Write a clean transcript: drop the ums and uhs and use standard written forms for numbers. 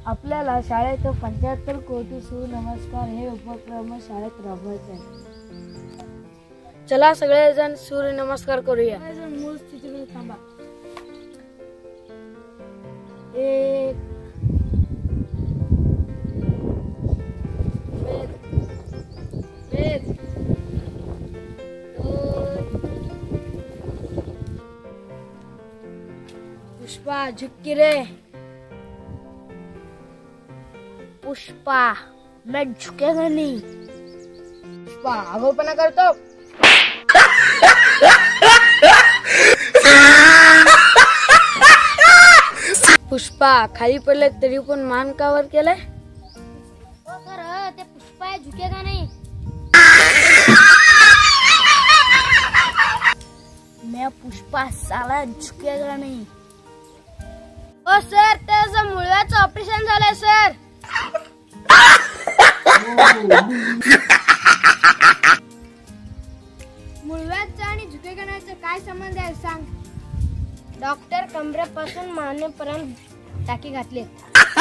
आपल्याला शाळेत 75 कोटी सूर्यनमस्कार हे उपक्रम शाळेत राबवायचे आहे. चला सगळेजण सूर्यनमस्कार करूया. मूळ स्थितीमध्ये थांबा. 1 2 पुष्पा झुक रे. पुष्पा मैं झुकेगा नहीं. पुष्पा आगाऊपणा करतो. पुष्पा खाली पडले तरी पण मान का वर केलंय. हो सर, ते पुष्पा झुकेगा नाही. मैं पुष्पा साला झुकेगा नहीं. हो सर, त्याचं मुळव्याचं ऑपरेशन झालंय सर. मुळव्याचं आणि झुकेगाण्याचं काय संबंध आहे सांग. डॉक्टर कमरेपासून मानेपर्यंत टाकी घातली.